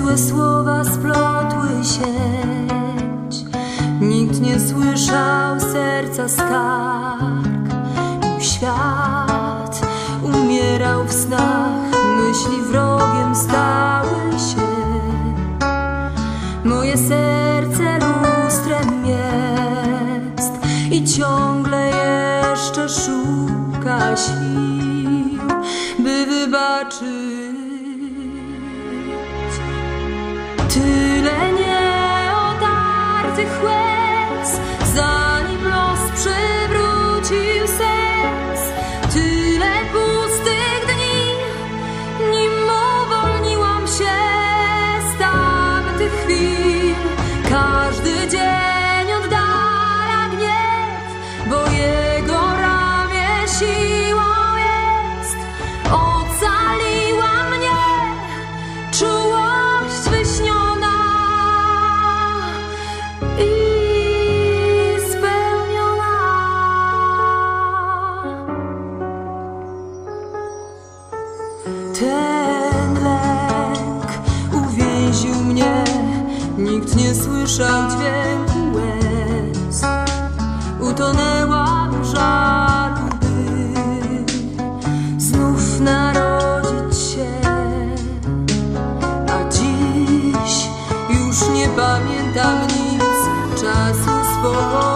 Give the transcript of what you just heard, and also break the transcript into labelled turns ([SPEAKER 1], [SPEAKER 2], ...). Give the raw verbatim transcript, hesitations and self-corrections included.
[SPEAKER 1] złe słowa splotły sieć. Nikt nie słyszał serca skarg. Mój świat umierał w snach, myśli wrogiem stały się. Moje serce lustrem jest i ciągle jeszcze szuka sił, by wybaczyć. Tyle nieotartych łez, zanim los przywrócił sens. Tyle pustych dni, nim uwolniłam się z tamtych chwil. Każdy dzień oddala gniew, bo jego ramię siłą jest. Ocaliła mnie czułość wyśniona i spełniona. Ten lęk uwięził mnie, nikt nie słyszał dźwięku łez. Utonęłam w żalu, by znów narodzić się. A dziś już nie pamiętam nic, czasu spokoju.